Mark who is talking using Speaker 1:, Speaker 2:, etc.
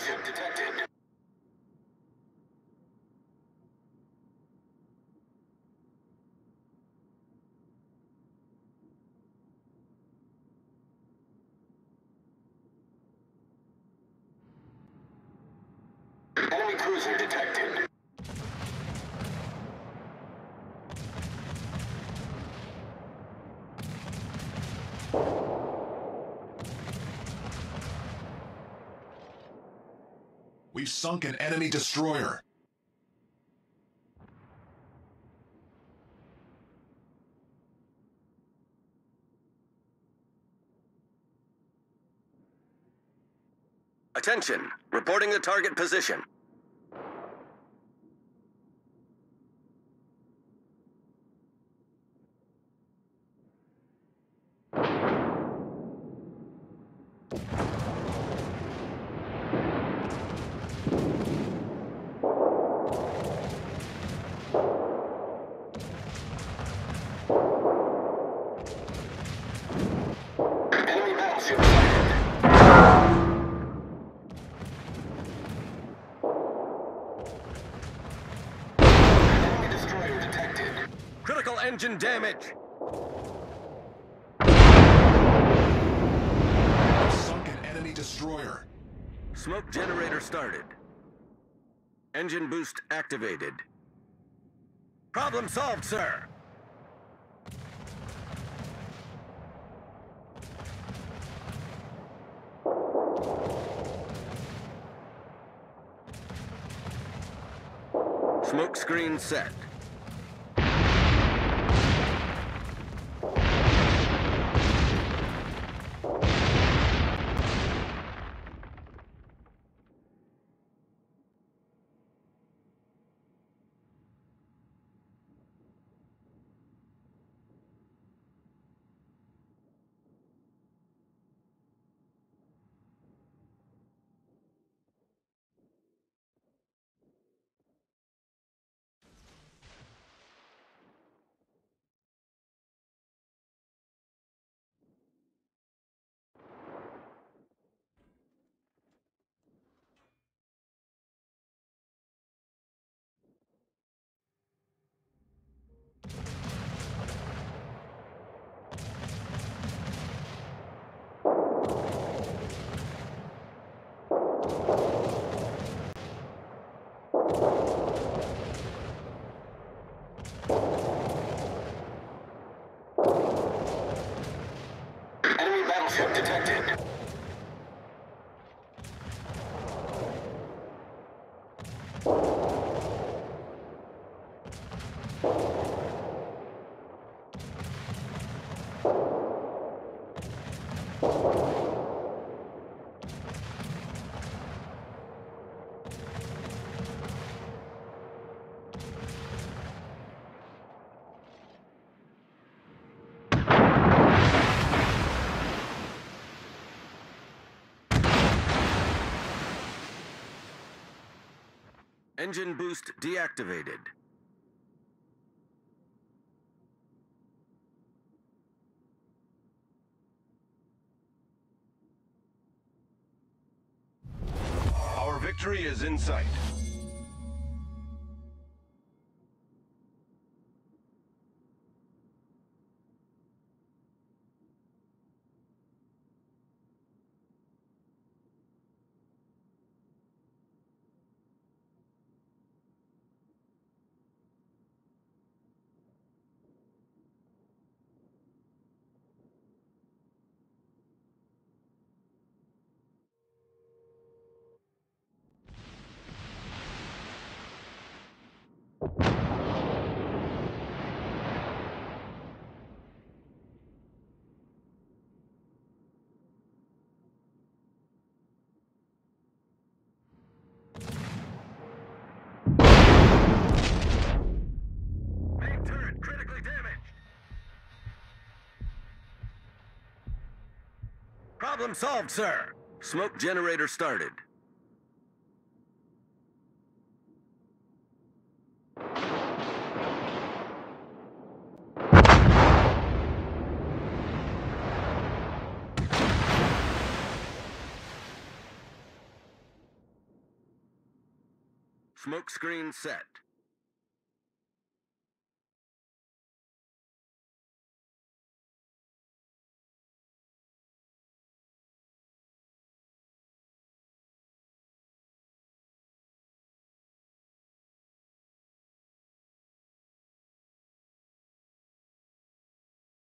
Speaker 1: battleship detected. Enemy cruiser detected.
Speaker 2: We've sunk an enemy destroyer.
Speaker 1: Attention, reporting the target position. Enemy battleship sighted. Enemy destroyer detected. Critical engine damage.
Speaker 2: We've sunk an enemy destroyer.
Speaker 1: Smoke generator started. Engine boost activated. Problem solved, sir. Smoke screen set. Enemy battleship detected. Engine boost deactivated.
Speaker 2: Our victory is in sight. Main turret critically damaged. Problem solved, sir. Smoke generator started.
Speaker 1: Smoke screen set.